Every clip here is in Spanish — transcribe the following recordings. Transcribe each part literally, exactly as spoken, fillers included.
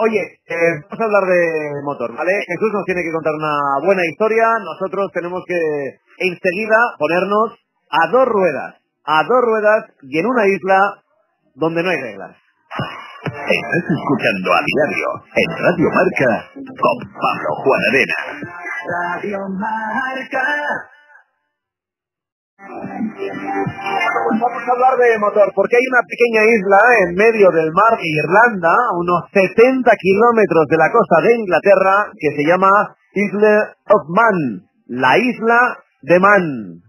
Oye, eh, vamos a hablar de motor, ¿vale? Jesús nos tiene que contar una buena historia. Nosotros tenemos que enseguida ponernos a dos ruedas. A dos ruedas y en una isla donde no hay reglas. Estás escuchando a diario en Radio Marca con Pablo Juan Arena. Radio Marca. Vamos a hablar de motor, porque hay una pequeña isla en medio del mar de Irlanda, a unos setenta kilómetros de la costa de Inglaterra, que se llama Isle of Man, la isla de Man.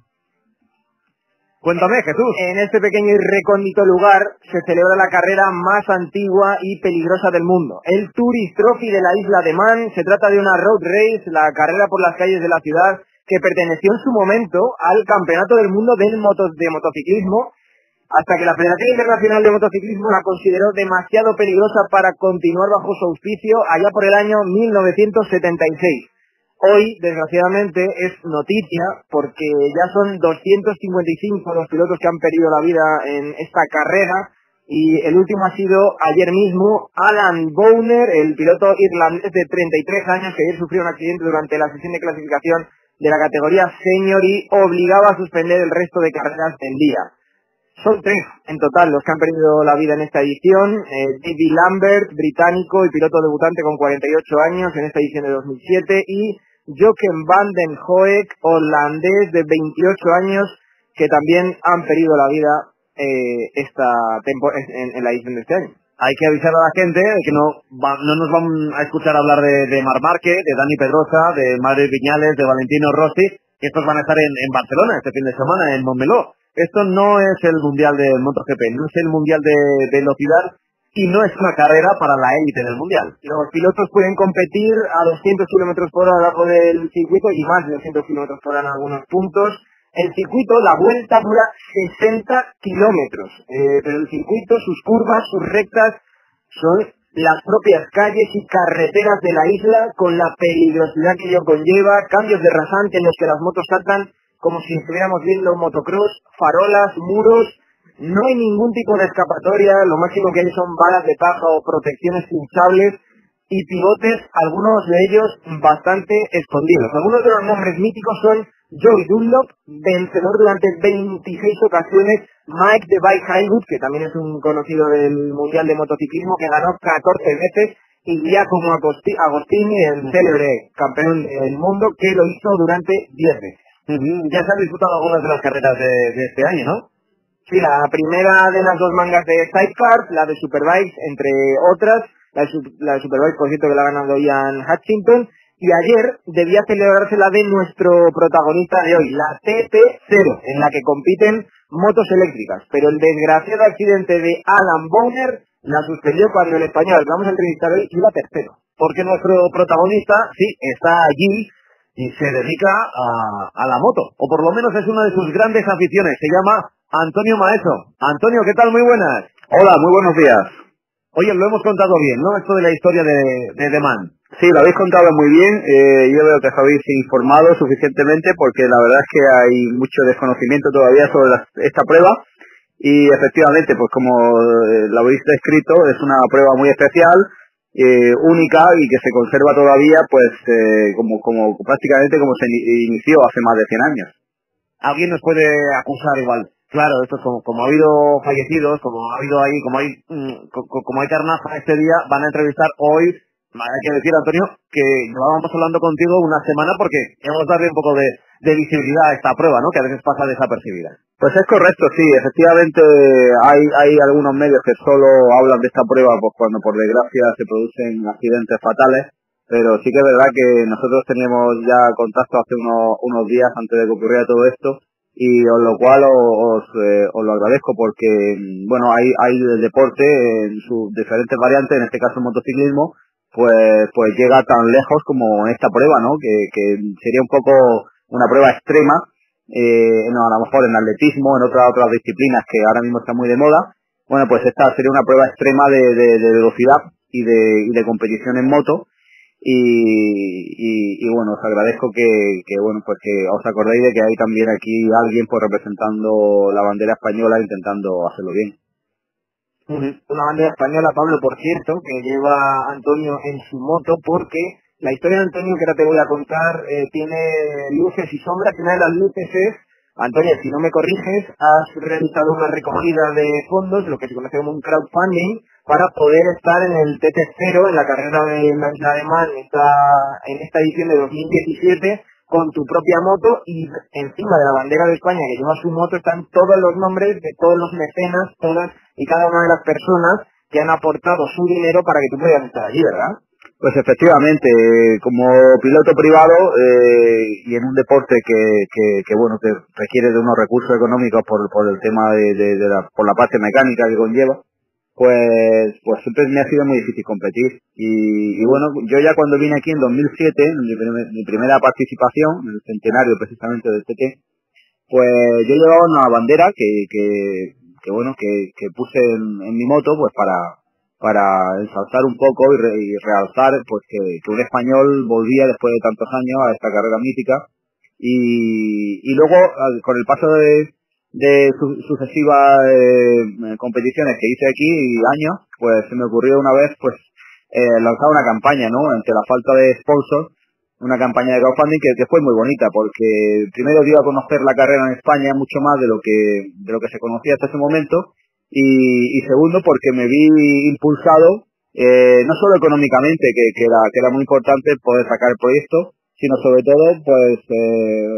Cuéntame, Jesús. En este pequeño y recóndito lugar se celebra la carrera más antigua y peligrosa del mundo. El Tourist Trophy de la isla de Man. Se trata de una road race, la carrera por las calles de la ciudad, que perteneció en su momento al Campeonato del Mundo del moto, de Motociclismo, hasta que la Federación Internacional de Motociclismo la consideró demasiado peligrosa para continuar bajo su auspicio allá por el año mil novecientos setenta y seis. Hoy, desgraciadamente, es noticia porque ya son doscientos cincuenta y cinco los pilotos que han perdido la vida en esta carrera y el último ha sido ayer mismo Alan Bowner, el piloto irlandés de treinta y tres años que ayer sufrió un accidente durante la sesión de clasificación de la categoría senior y obligaba a suspender el resto de carreras del día. Son tres en total los que han perdido la vida en esta edición. Eh, David Lambert, británico y piloto debutante con cuarenta y ocho años en esta edición de dos mil siete, y Jochen van den Hoek, holandés de veintiocho años, que también han perdido la vida eh, esta tempo en, en la edición de este año. Hay que avisar a la gente de que no, va, no nos van a escuchar hablar de, de Marc Márquez, de Dani Pedrosa, de Mario Viñales, de Valentino Rossi, que estos van a estar en, en Barcelona este fin de semana, en Montmeló. Esto no es el Mundial del MotoGP, no es el Mundial de, de velocidad y no es una carrera para la élite del Mundial. Los pilotos pueden competir a doscientos kilómetros por hora a lo largo del circuito y más de doscientos kilómetros por hora en algunos puntos. El circuito, la vuelta dura sesenta kilómetros, eh, pero el circuito, sus curvas, sus rectas, son las propias calles y carreteras de la isla, con la peligrosidad que ello conlleva, cambios de rasante en los que las motos saltan como si estuviéramos viendo motocross, farolas, muros. No hay ningún tipo de escapatoria, lo máximo que hay son balas de paja o protecciones hinchables y pivotes, algunos de ellos bastante escondidos. Algunos de los nombres míticos son Joey Dunlop, vencedor durante veintiséis ocasiones, Mike de Bike Highwood, que también es un conocido del Mundial de Motociclismo, que ganó catorce veces, y Giacomo Agostini, el célebre campeón del mundo, que lo hizo durante diez veces. Uh-huh. Ya se han disputado algunas de las carreras de, de este año, ¿no? Sí, la primera de las dos mangas de Sidecars, la de Superbikes, entre otras. La de, la de Superbikes, por cierto, que la ha ganado Ian Hutchinson. Y ayer debía celebrarse la de nuestro protagonista de hoy, la T T cero, en la que compiten motos eléctricas. Pero el desgraciado accidente de Alan Bowner la suspendió cuando el español que vamos a entrevistar hoy iba tercero. Porque nuestro protagonista, sí, está allí y se dedica a, a la moto. O por lo menos es una de sus grandes aficiones. Se llama Antonio Maeso. Antonio, ¿qué tal? Muy buenas. Hola, muy buenos días. Oye, lo hemos contado bien, ¿no? Esto de la historia de, de The Man. Sí, lo habéis contado muy bien. Eh, yo veo que os habéis informado suficientemente porque la verdad es que hay mucho desconocimiento todavía sobre la, esta prueba. Y efectivamente, pues como eh, lo habéis descrito, es una prueba muy especial, eh, única y que se conserva todavía, pues eh, como, como prácticamente como se inició hace más de cien años. Alguien nos puede acusar igual. Claro, esto es como, como ha habido fallecidos, como ha habido ahí, como hay, mmm, co, como hay carnaza este día, van a entrevistar hoy. Hay que decir, Antonio, que llevábamos hablando contigo una semana porque queremos darle un poco de, de visibilidad a esta prueba, ¿no? Que a veces pasa desapercibida. Pues es correcto, sí. Efectivamente hay, hay algunos medios que solo hablan de esta prueba pues cuando por desgracia se producen accidentes fatales, pero sí que es verdad que nosotros teníamos ya contacto hace unos, unos días antes de que ocurriera todo esto, y con lo cual os, eh, os lo agradezco porque, bueno, hay, hay el deporte en sus diferentes variantes, en este caso el motociclismo, pues pues llega tan lejos como esta prueba, ¿no? Que, que sería un poco una prueba extrema, eh, no, a lo mejor en atletismo, en otras otras disciplinas que ahora mismo están muy de moda. Bueno, pues esta sería una prueba extrema de, de, de velocidad y de, y de competición en moto. Y, y, y bueno, os agradezco que, que bueno pues que os acordéis de que hay también aquí alguien pues representando la bandera española intentando hacerlo bien. Una bandera española, Pablo, por cierto, que lleva Antonio en su moto, porque la historia de Antonio, que ahora te voy a contar, eh, tiene luces y sombras. Una de las luces es, Antonio, si no me corriges, has realizado una recogida de fondos, lo que se conoce como un crowdfunding, para poder estar en el T T cero, en la carrera de la Isla de Man, esta, en esta edición de dos mil diecisiete, con tu propia moto, y encima de la bandera de España que lleva su moto están todos los nombres de todos los mecenas, todas y cada una de las personas que han aportado su dinero para que tú puedas estar allí, ¿verdad? Pues efectivamente, como piloto privado eh, y en un deporte que, que, que bueno que requiere de unos recursos económicos por, por el tema de, de, de la, por la parte mecánica que conlleva, pues pues siempre me ha sido muy difícil competir. Y, y bueno, yo ya cuando vine aquí en dos mil siete, en mi, primer, mi primera participación, en el centenario precisamente del T T, pues yo llevaba una bandera que, que, que bueno, que, que puse en, en mi moto pues para para ensalzar un poco y, re, y realzar pues que, que un español volvía después de tantos años a esta carrera mítica. Y, y luego, con el paso de, de su, sucesivas eh, competiciones que hice aquí y años, pues se me ocurrió una vez pues eh, lanzar una campaña, ¿no? Ante la falta de sponsors, una campaña de crowdfunding que, que fue muy bonita, porque primero dio a conocer la carrera en España mucho más de lo que de lo que se conocía hasta ese momento. Y, y segundo, porque me vi impulsado, eh, no solo económicamente, que, que, era, que era muy importante poder sacar el proyecto, sino sobre todo, pues, eh,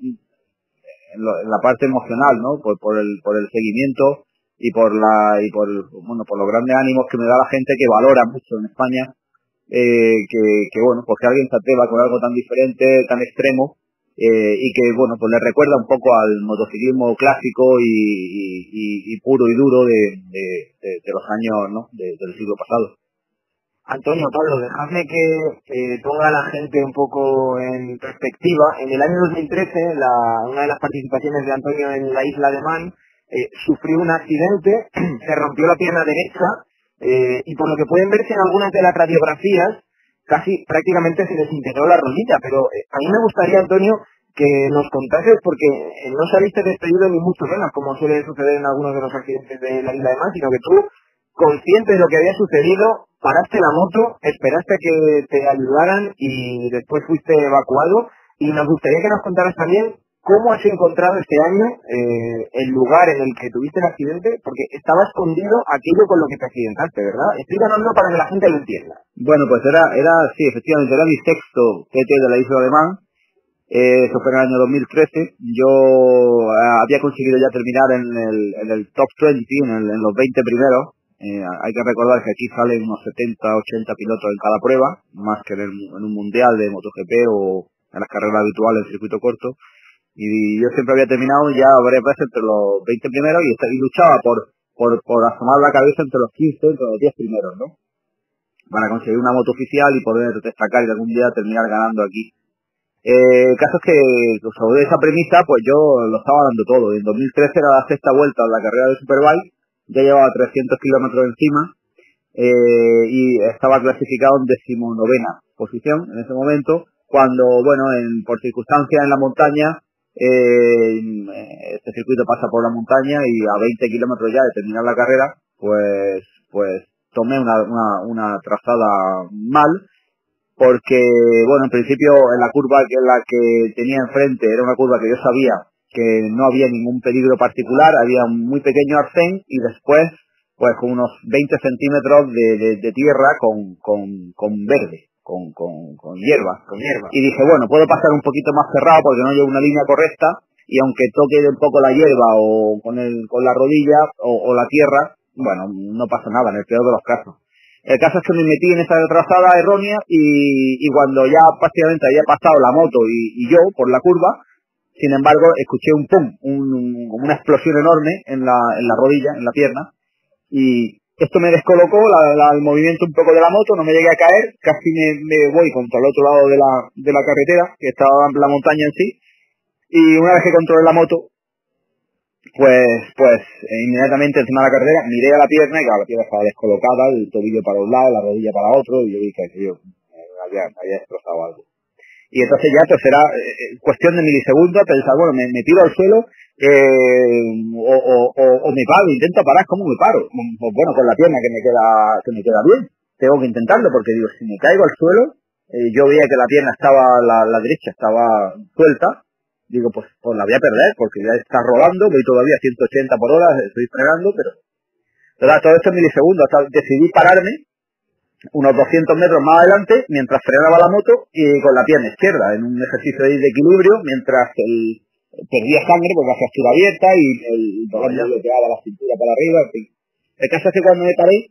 en, lo, en la parte emocional, ¿no? Por, por el, por el seguimiento y por la, y por, bueno, por los grandes ánimos que me da la gente que valora mucho en España, eh, que, que bueno, pues que alguien se atreva con algo tan diferente, tan extremo, Eh, y que bueno pues le recuerda un poco al motociclismo clásico y, y, y puro y duro de, de, de, de los años, ¿no? de, del siglo pasado. Antonio, Pablo, dejadme que eh, ponga a la gente un poco en perspectiva. En el año dos mil trece, la, una de las participaciones de Antonio en la Isla de Man, eh, sufrió un accidente, se rompió la pierna derecha, eh, y por lo que pueden verse en algunas de las radiografías, casi prácticamente se desintegró la rodilla. Pero eh, a mí me gustaría, Antonio, que nos contases, porque eh, no saliste despedido ni mucho menos, como suele suceder en algunos de los accidentes de la Isla de Man, sino que tú, consciente de lo que había sucedido, paraste la moto, esperaste que te ayudaran y después fuiste evacuado. Y nos gustaría que nos contaras también cómo has encontrado este año eh, el lugar en el que tuviste el accidente, porque estaba escondido aquello con lo que te accidentaste, ¿verdad? Explícanoslo para que la gente lo entienda. Bueno, pues era, era sí, efectivamente, era mi sexto T T de la Isla de Man. Eh, eso fue en el año dos mil trece. Yo eh, había conseguido ya terminar en el, en el top veinte, en, el, en los veinte primeros. Eh, hay que recordar que aquí salen unos setenta, ochenta pilotos en cada prueba, más que en, el, en un mundial de MotoGP o en las carreras habituales en circuito corto. Y yo siempre había terminado ya varias veces entre los veinte primeros y, y luchaba por, por, por asomar la cabeza entre los quince, entre los diez primeros, ¿no? Para conseguir una moto oficial y poder destacar y algún día terminar ganando aquí. Eh, el caso es que sobre esa premisa pues yo lo estaba dando todo. En dos mil trece era la sexta vuelta en la carrera de Superbike, ya llevaba trescientos kilómetros encima, eh, y estaba clasificado en decimonovena posición en ese momento, cuando, bueno, en, por circunstancias en la montaña, eh, este circuito pasa por la montaña y a veinte kilómetros ya de terminar la carrera, pues, pues tomé una, una, una trazada mal, porque, bueno, en principio en la curva que la que tenía enfrente era una curva que yo sabía que no había ningún peligro particular, había un muy pequeño arcén y después, pues con unos veinte centímetros de, de, de tierra con, con, con verde. Con, con, con hierba, con hierba. Y dije, bueno, puedo pasar un poquito más cerrado porque no llevo una línea correcta y aunque toque un poco la hierba o con el, con la rodilla o, o la tierra, bueno, no pasa nada en el peor de los casos. El caso es que me metí en esa trazada errónea y, y cuando ya prácticamente había pasado la moto y, y yo por la curva, sin embargo, escuché un pum, un, un, una explosión enorme en la, en la rodilla, en la pierna, y esto me descolocó la, la, el movimiento un poco de la moto, no me llegué a caer, casi me, me voy contra el otro lado de la, de la carretera, que estaba en la montaña en sí, y una vez que controlé la moto, pues pues eh, inmediatamente encima de la carretera miré a la pierna y claro, la pierna estaba descolocada, el tobillo para un lado, la rodilla para otro, y yo vi que yo eh, había, había destrozado algo. Y entonces ya pues era eh, cuestión de milisegundos pensar, bueno, me, me tiro al suelo, Eh, o, o, o, o me paro, intento parar, ¿cómo me paro? Pues bueno, con la pierna que me queda que me queda bien. Tengo que intentarlo porque digo, si me caigo al suelo, eh, yo veía que la pierna estaba, la, la derecha estaba suelta, digo, pues, pues la voy a perder porque ya está rodando, voy todavía a ciento ochenta por hora, estoy frenando, pero... ¿verdad? Todo esto en milisegundos, hasta decidí pararme unos doscientos metros más adelante mientras frenaba la moto y con la pierna izquierda, en un ejercicio de equilibrio, mientras el... perdía sangre porque la fractura abierta y el dolor me bloqueaba la cintura para arriba, en fin. El caso es que cuando me paré,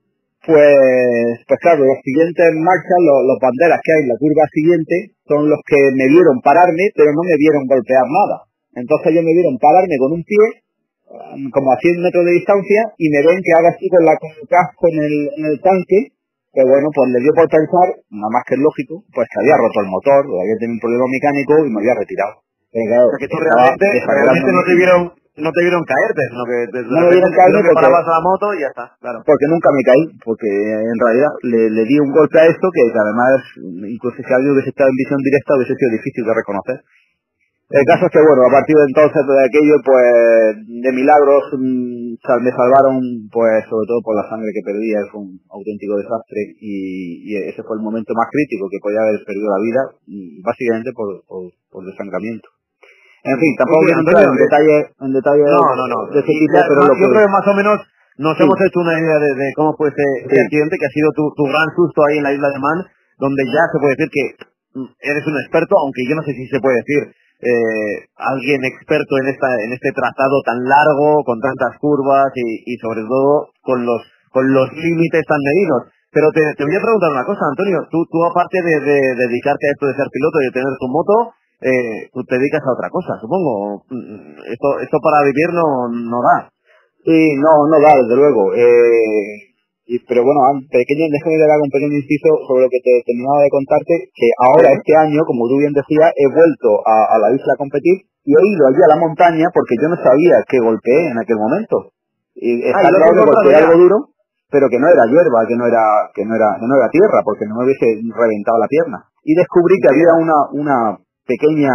pues, pues claro, los siguientes marchas, los, los banderas que hay en la curva siguiente, son los que me vieron pararme, pero no me vieron golpear nada. Entonces ellos me vieron pararme con un pie, como a cien metros de distancia, y me ven que hago así con, la, con el casco en el, en el tanque, que bueno, pues le dio por pensar, nada más que es lógico, pues que había roto el motor, o había tenido un problema mecánico y me había retirado. Pero claro, o sea, que tú realmente, realmente no te vieron no te vieron caerte, sino que te, no me vieron caerme porque parabas la moto y ya está, claro. Porque nunca me caí, porque en realidad le, le di un golpe a esto que, que además, incluso si alguien hubiese estado en visión directa, hubiese sido difícil de reconocer. El caso es que, bueno, a partir de entonces, de aquello, pues, de milagros, mmm, me salvaron, pues, sobre todo por la sangre que perdía, fue un auténtico desastre, y, y ese fue el momento más crítico que podía haber perdido la vida, básicamente por, por, por desangramiento. En fin, tampoco quiero entrar en detalle, en detalle no, no, no. de ese tipo, ya, pero más, lo que... yo creo que más o menos nos sí. hemos hecho una idea de, de cómo fue ese, ese sí. accidente, que ha sido tu, tu gran susto ahí en la isla de Man, donde ya se puede decir que eres un experto, aunque yo no sé si se puede decir eh, alguien experto en esta en este trazado tan largo, con tantas curvas y, y sobre todo con los con los límites tan medidos. Pero te, te voy a preguntar una cosa, Antonio, tú, tú aparte de, de, de dedicarte a esto de ser piloto y de tener tu moto, Eh, tú te dedicas a otra cosa, supongo. Esto esto para vivir no, no da. Sí, no, no da, desde luego. Eh, y, pero bueno, pequeño, déjame dar un pequeño inciso sobre lo que te terminaba de contarte, que ahora, este año, como tú bien decías, he vuelto a, a la isla a competir y he ido allí a la montaña porque yo no sabía que golpeé en aquel momento. Y está ah, claro que golpeé algo duro, pero que no era hierba, que no era, que no era, que no era tierra, porque no me hubiese reventado la pierna. Y descubrí que había una, una pequeña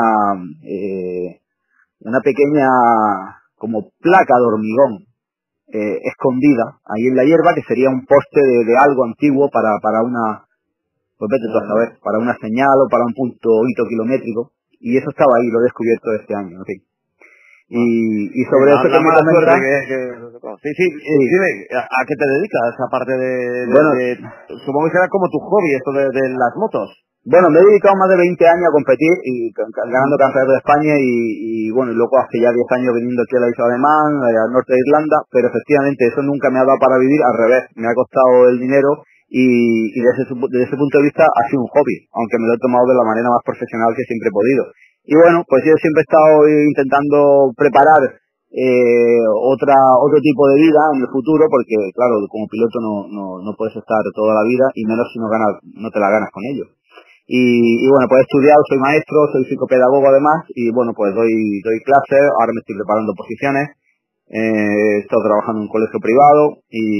eh, una pequeña como placa de hormigón eh, escondida ahí en la hierba, que sería un poste de, de algo antiguo para para una pues vete tú a saber, para una señal o para un punto hito kilométrico, y eso estaba ahí, lo he descubierto este año, en fin. Y, y sobre eso que me comentas, que, que... sí, sí, sí. Dime, ¿a, ¿a qué te dedicas aparte de, de, bueno, de supongo que será como tu hobby esto de, de las motos? Bueno, me he dedicado más de veinte años a competir y ganando campeonatos de España y, y bueno, y luego hace ya diez años viniendo aquí a la isla de Man, al norte de Irlanda, pero efectivamente eso nunca me ha dado para vivir, al revés, me ha costado el dinero y, y desde, ese, desde ese punto de vista ha sido un hobby, aunque me lo he tomado de la manera más profesional que siempre he podido. Y bueno, pues yo siempre he estado intentando preparar eh, otra otro tipo de vida en el futuro, porque claro, como piloto no, no, no puedes estar toda la vida, y menos si no ganas, no te la ganas con ello. Y, y bueno, pues he estudiado, soy maestro, soy psicopedagogo además, y bueno, pues doy doy clases, ahora me estoy preparando posiciones, eh, he estado trabajando en un colegio privado,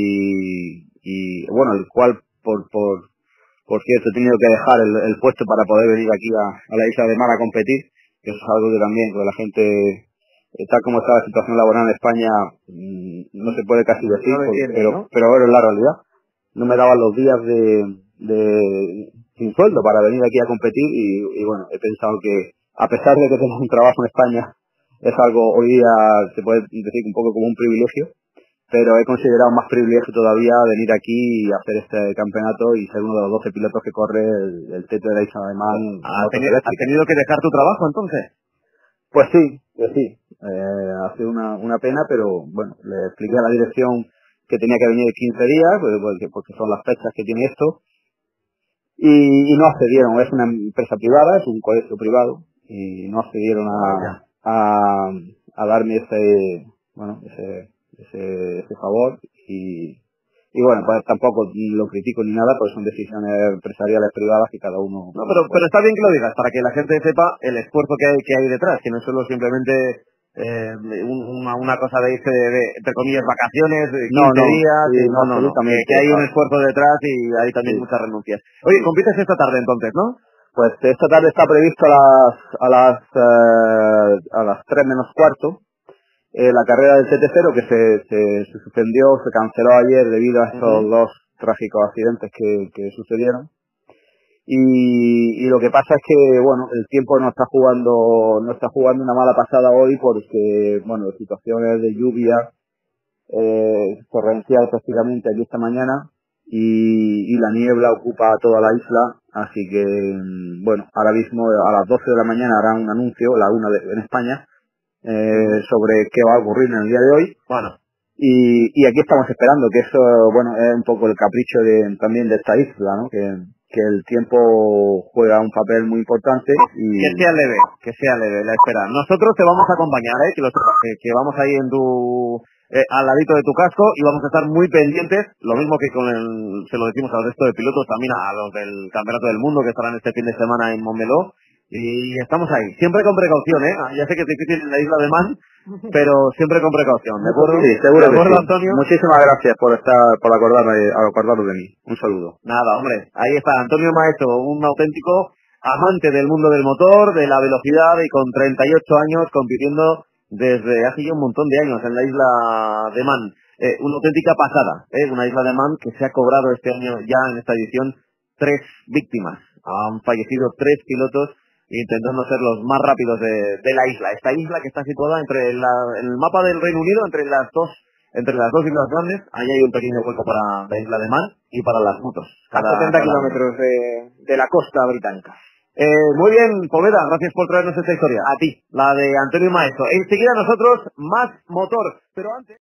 y, y bueno, el cual, por por por cierto, he tenido que dejar el, el puesto para poder venir aquí a, a la isla de Man a competir, que eso es algo que también, porque la gente, tal como está la situación laboral en España, no se puede casi decir, no porque, entiendo, pero, ¿no? pero ahora es la realidad. No me daban los días de, de sin sueldo para venir aquí a competir, y, y bueno, he pensado que a pesar de que tengo un trabajo en España, es algo hoy día se puede decir un poco como un privilegio, pero he considerado más privilegio todavía venir aquí y hacer este campeonato y ser uno de los doce pilotos que corre el, el Teto de la Isla de Man. ¿Has tenido, ¿Has tenido que dejar tu trabajo entonces? Pues sí, pues sí, eh, ha sido una, una pena, pero bueno, le expliqué a la dirección que tenía que venir quince días, porque, porque son las fechas que tiene esto, y, y no accedieron. Es una empresa privada, es un colegio privado, y no accedieron a, a, a darme ese, bueno, ese, ese, ese favor, y, y bueno, pues tampoco lo critico ni nada, pues son decisiones empresariales privadas que cada uno... No, pero, pero está bien que lo digas, para que la gente sepa el esfuerzo que hay, que hay detrás, que no es solo simplemente eh, una, una cosa de irse de, de, entre comillas, vacaciones, quince no, no, días, sí, no, no, no, que, que hay un esfuerzo detrás y hay también sí. muchas renuncias. Oye, compites esta tarde entonces, ¿no? Pues esta tarde está previsto a las a las eh, a las tres menos cuarto, eh, la carrera del T T cero que se, se, se suspendió, se canceló ayer debido a estos uh-huh. dos trágicos accidentes que, que sucedieron. Y, y lo que pasa es que, bueno, el tiempo no está jugando, no está jugando una mala pasada hoy porque, bueno, situaciones de lluvia, eh, torrencial prácticamente aquí esta mañana y, y la niebla ocupa toda la isla, así que, bueno, ahora mismo a las doce de la mañana harán un anuncio, la una de, en España, eh, sobre qué va a ocurrir en el día de hoy. Bueno. Y, y aquí estamos esperando, que eso, bueno, es un poco el capricho de, también de esta isla, ¿no? Que, que el tiempo juega un papel muy importante y... Que sea leve, que sea leve la espera. Nosotros te vamos a acompañar, ¿eh? Que, lo, que, que vamos ahí en tu... Eh, al ladito de tu casco y vamos a estar muy pendientes, lo mismo que con el... se lo decimos al resto de pilotos, también a los del Campeonato del Mundo que estarán este fin de semana en Montmeló. Y estamos ahí, siempre con precaución, ¿eh? Ya sé que es difícil en la isla de Man, pero siempre con precaución, ¿de acuerdo? Sí, seguro ¿De acuerdo, que sí. Antonio? Muchísimas gracias por estar, por acordarme, acordaros de mí. Un saludo. Nada, hombre, ahí está Antonio Maestro, un auténtico amante del mundo del motor, de la velocidad y con treinta y ocho años compitiendo desde hace ya un montón de años en la isla de Man. Eh, una auténtica pasada, ¿eh? Una isla de Man que se ha cobrado este año ya en esta edición tres víctimas. Han fallecido tres pilotos intentando ser los más rápidos de, de la isla. Esta isla que está situada entre la, en el mapa del Reino Unido, entre las dos entre las dos islas grandes, ahí hay un pequeño hueco para la isla de Man y para las motos. Cada, a setenta kilómetros de, de la costa británica. Eh, muy bien, Poveda, gracias por traernos esta historia. A ti, la de Antonio Maestro. Enseguida nosotros, más motor, pero antes...